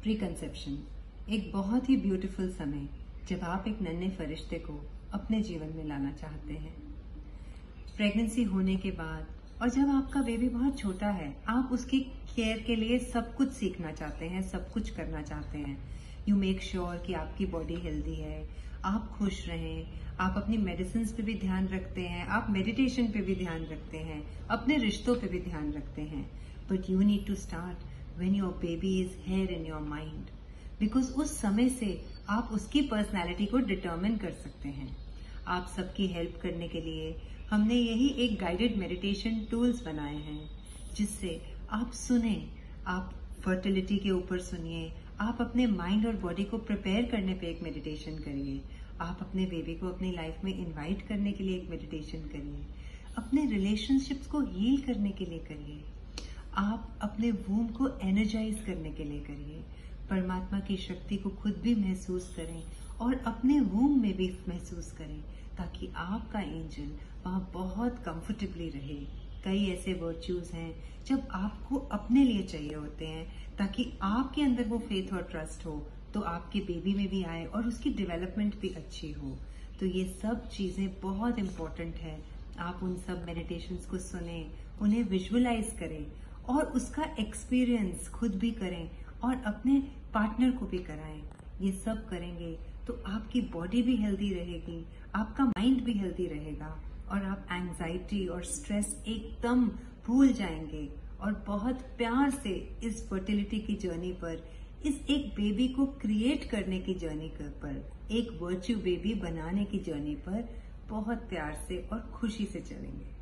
Pre conception एक बहुत ही beautiful समय जब आप एक नन्हे फरिश्ते को अपने जीवन में लाना चाहते हैं। प्रेगनेंसी होने के बाद और जब आपका बेबी बहुत छोटा है, आप उसकी केयर के लिए सब कुछ सीखना चाहते हैं, सब कुछ करना चाहते हैं। यू मेक श्योर कि आपकी बॉडी हेल्दी है, आप खुश रहें, आप अपनी मेडिसिन पे भी ध्यान रखते हैं, आप मेडिटेशन पे भी ध्यान रखते हैं, अपने रिश्तों पे भी ध्यान रखते हैं। But you need to start when your baby is here in your mind, because उस समय से आप उसकी पर्सनैलिटी को डिटर्मिन कर सकते हैं। आप सबकी हेल्प करने के लिए हमने यही एक गाइडेड मेडिटेशन टूल्स बनाए हैं, जिससे आप सुने, आप फर्टिलिटी के ऊपर सुनिए, आप अपने माइंड और बॉडी को प्रिपेयर करने पे एक मेडिटेशन करिए, आप अपने बेबी को अपनी लाइफ में इनवाइट करने के लिए एक मेडिटेशन करिए, अपने रिलेशनशिप्स को हील करने के लिए करिए, आप अपने वूम को एनर्जाइज करने के लिए करिए, परमात्मा की शक्ति को खुद भी महसूस करें और अपने वूम में भी महसूस करें, ताकि आपका एंजल वहां बहुत कंफर्टेबली रहे। कई ऐसे वर्च्यूज हैं जब आपको अपने लिए चाहिए होते हैं, ताकि आपके अंदर वो फेथ और ट्रस्ट हो, तो आपके बेबी में भी आए और उसकी डेवलपमेंट भी अच्छी हो। तो ये सब चीजें बहुत इम्पोर्टेंट है। आप उन सब मेडिटेशंस को सुने, उन्हें विजुअलाइज करें और उसका एक्सपीरियंस खुद भी करें और अपने पार्टनर को भी कराएं। ये सब करेंगे तो आपकी बॉडी भी हेल्दी रहेगी, आपका माइंड भी हेल्दी रहेगा और आप एंजाइटी और स्ट्रेस एकदम भूल जाएंगे और बहुत प्यार से इस फर्टिलिटी की जर्नी पर, इस एक बेबी को क्रिएट करने की जर्नी पर, एक वर्च्यू बेबी बनाने की जर्नी पर बहुत प्यार से और खुशी से चलेंगे।